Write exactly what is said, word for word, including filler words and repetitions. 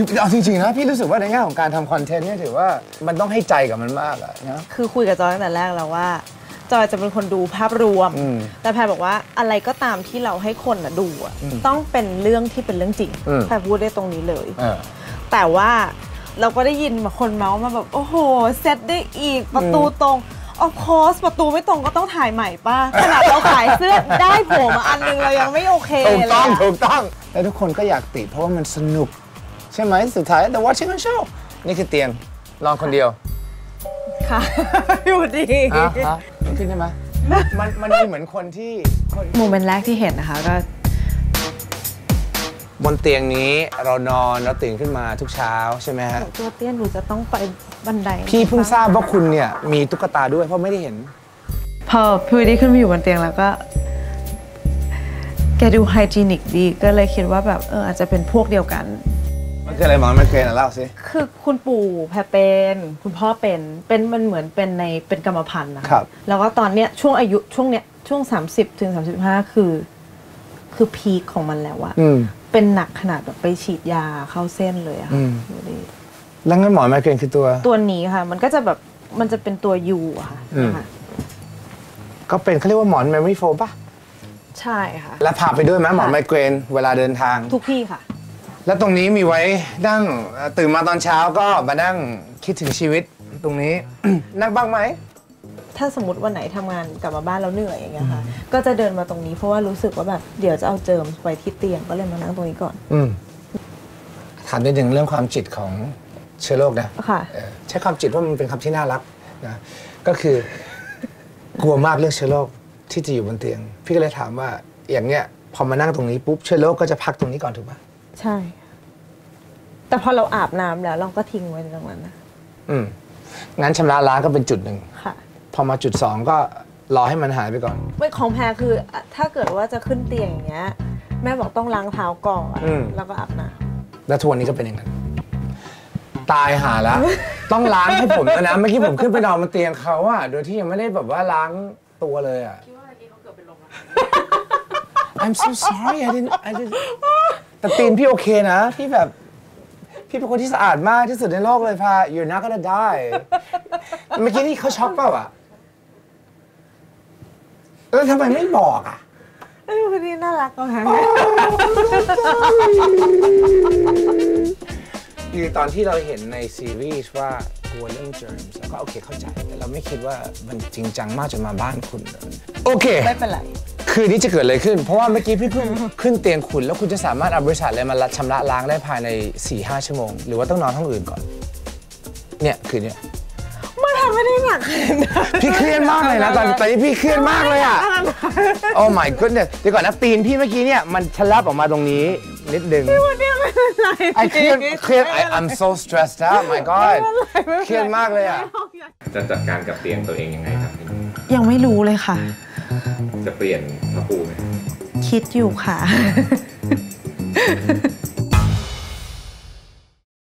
คือเอาจริงๆนะพี่รู้สึกว่าในแง่ของการทำคอนเทนต์เนี่ยถือว่ามันต้องให้ใจกับมันมากอะนะคือคุยกับจอยตั้งแต่แรกแล้วว่าจอยจะเป็นคนดูภาพรวมแต่แพรบอกว่าอะไรก็ตามที่เราให้คนน่ะดูอะต้องเป็นเรื่องที่เป็นเรื่องจริงแพรพูดได้ตรงนี้เลยแต่ว่าเราก็ได้ยินมาคนเมาส์มาแบบโอ้โหเซตได้อีกประตูตรงออฟคอร์สประตูไม่ตรงก็ต้องถ่ายใหม่ป่ะขนาดเราขายเสื้อได้โผล่มาอันนึงเรายังไม่โอเคเลยถูกต้องถูกต้องแล้วทุกคนก็อยากติเพราะว่ามันสนุกใช่ไหมสุดท้าย The Washington Show นี่คือเตียงนอนคนเดียวค่ะอยู่ดีอ่ะฮะขึ้นได้ไหมมันมันมีเหมือนคนที่โมเมนต์แรกที่เห็นนะคะก็บนเตียงนี้เรานอนเราตื่นขึ้นมาทุกเช้าใช่ไหมฮะตัวเตี้ยนหนูจะต้องไปบันไดพี่เพิ่งทราบว่าคุณเนี่ยมีตุ๊กตาด้วยเพราะไม่ได้เห็นพอพี่ได้ขึ้นมาอยู่บนเตียงแล้วก็แกดูไฮจีนิกดีก็เลยคิดว่าแบบเอออาจจะเป็นพวกเดียวกันมันคืออะไรหมอมันเคยนะเล่าสิคือคุณปู่แพรเป็นคุณพ่อเป็นเป็นมันเหมือนเป็นในเป็นกรรมพันธุ์นะครับแล้วก็ตอนเนี้ยช่วงอายุช่วงเนี้ยช่วงสามสิบถึงสามสิบห้าคือคือพีคของมันแล้วอะเป็นหนักขนาดแบบไปฉีดยาเข้าเส้นเลยอะค่ะแล้วงั้นหมอนไมเกรนคือตัวตัวนี้ค่ะมันก็จะแบบมันจะเป็นตัวยูอะค่ะก็เป็นเขาเรียกว่าหมอนเมมโมรี่โฟมป่ะใช่ค่ะแล้วพาไปด้วยไหมหมอนไมเกรนเวลาเดินทางทุกที่ค่ะแล้วตรงนี้มีไว้นั่งตื่นมาตอนเช้าก็มานั่งคิดถึงชีวิตตรงนี้ นั่งบ้างไหมถ้าสมมติวันไหนทำงานกลับมาบ้านแล้วเหนื่อยอย่างเงี้ยค่ะก็จะเดินมาตรงนี้เพราะว่ารู้สึกว่าแบบเดี๋ยวจะเอาเจิมไปที่เตียงก็เลยมานั่งตรงนี้ก่อนอืมถามได้ถึงเรื่องความจิตของเชื้อโรคนะค่ะใช้ความจิตว่ามันเป็นคำที่น่ารักนะก็คือกลัวมากเรื่องเชื้อโรคที่จะอยู่บนเตียงพี่ก็เลยถามว่าอย่างเนี้ยพอมานั่งตรงนี้ปุ๊บเชื้อโรคก็จะพักตรงนี้ก่อนถูกปะใช่แต่พอเราอาบน้ำแล้วเราก็ทิ้งไว้ตรงนั้นนะอืมงั้นชำระล้างก็เป็นจุดหนึ่งค่ะพอมาจุดสองก็รอให้มันหายไปก่อนไม่ของแพรคือถ้าเกิดว่าจะขึ้นเตียงอย่างเงี้ยแม่บอกต้องล้างเท้าก่อนแล้วก็อาบน้ำแล้วทุกวันนี้ก็เป็นอย่างนั้นตายหาแล้ว ต้องล้างให้ผมนะเมื่อกี้ผมขึ้นไปนอนบนเตียงเขาอะโดยที่ยังไม่ได้แบบว่าล้างตัวเลยอะคิดว่าเมื่อกี้เขาเกือบเป็นลมแล้ว I'm so sorry I didn't I didn't แต่ตีนพี่โอเคนะพี่แบบพี่เป็นคนที่สะอาดมากที่สุดในโลกเลยพา You're not gonna die เมื่อกี้นี่เขาช็อกเปล่าอะแล้วทำไมไม่บอกอะไอ้คนนี้น่ารักก็ฮะคือตอนที่เราเห็นในซีรีส์ว่ากลัวเรื่องเจอร์มส์ก็โอเคเข้าใจแต่เราไม่คิดว่ามันจริงจังมากจนมาบ้านคุณโอเคไม่เป็นไรคืนนี้จะเกิดอะไรขึ้นเพราะว่าเมื่อกี้พี่เพิ่งขึ้นเตียงคุณแล้วคุณจะสามารถเอาบริษัทอะไรมาชำระล้างได้ภายใน สี่ถึงห้า ชั่วโมงหรือว่าต้องนอนห้องอื่นก่อนเนี่ยคืนนี้มันทำไม่ได้หนักพี่เครียดมากเลยนะตอนตอนนี้พี่เครียดมากเลยอ่ะ Oh my goodness เดี๋ยวก่อนนะตีนพี่เมื่อกี้เนี่ยมันทะลักออกมาตรงนี้นิดนึงไอ้เครียดเครียด I'm so stressed out my god เครียดมากเลยอ่ะจะจัดการกับเตียงตัวเองยังไงครับยังไม่รู้เลยค่ะจะเปลี่ยนผ้าปูไหมคิดอยู่ค่ะ